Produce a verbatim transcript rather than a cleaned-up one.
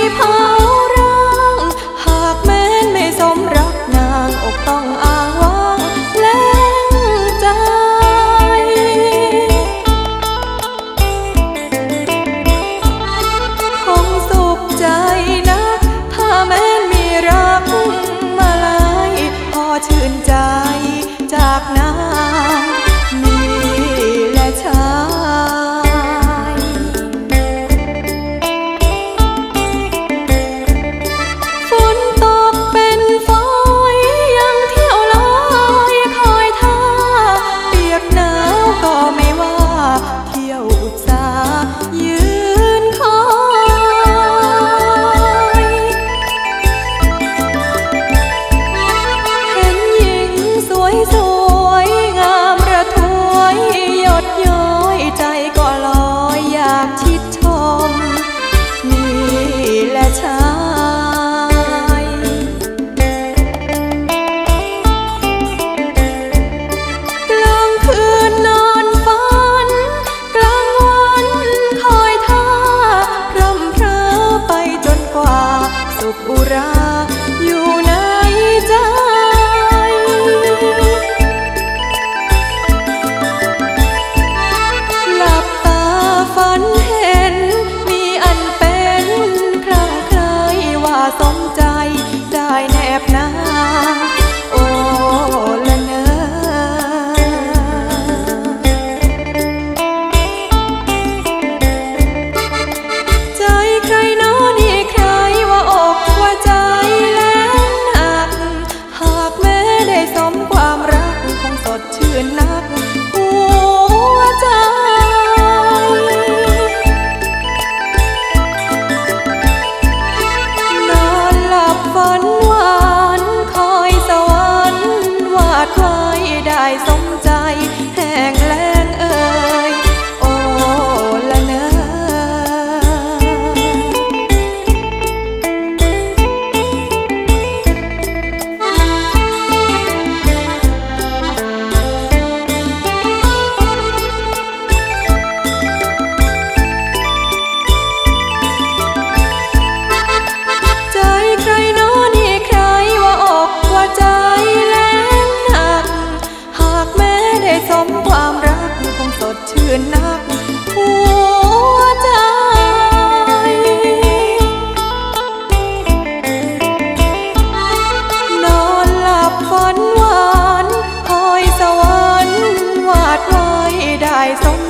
เผาร้างหากแม้นไม่สมรักนางอกต้องอ้างว้างแล้งใจคงสุขใจนะถ้าแม้นมีรักมาลายพอชื่นใจจากนางนี่แหละชายฝนตกเป็นฝอยยังเที่ยวลอยคอยท่าเปียกหนาวก็ไม่ว่าเที่ยวอุตส่าห์ยืนคอยเห็นหญิงสวยสวยงามระทวยหยดย้อยใจก็ลอยอยากชิดชมนี่แหละชายกลางคืนนอนฝันกลางวันคอยท่ารำเพอไปจนกว่าสุขอุราอยู่ในใจหลับตาฝันเห็นมีอันเป็นคลั่งไคล้ว่าสมใจได้แนบหน้าโอ้ละเนอใจใครน้อนี่ใครว่าอกว่าใจแล้งหนักหากแม้ได้สมความรักคงสดชื่นนักหัวใจนอนหลับฝันหวานคอยสวรรค์วาดไว้ได้สมใจแห้งแล้งเอ่ยโอ้ละเนอใจใครน้อนี่ใครว่าอกว่าใจแล้งหนักหากแม้ได้สมความรักคงสดชื่นนักหัวใจนอนหลับฝันหวานคอยสวรรค์วาดไว้ได้สม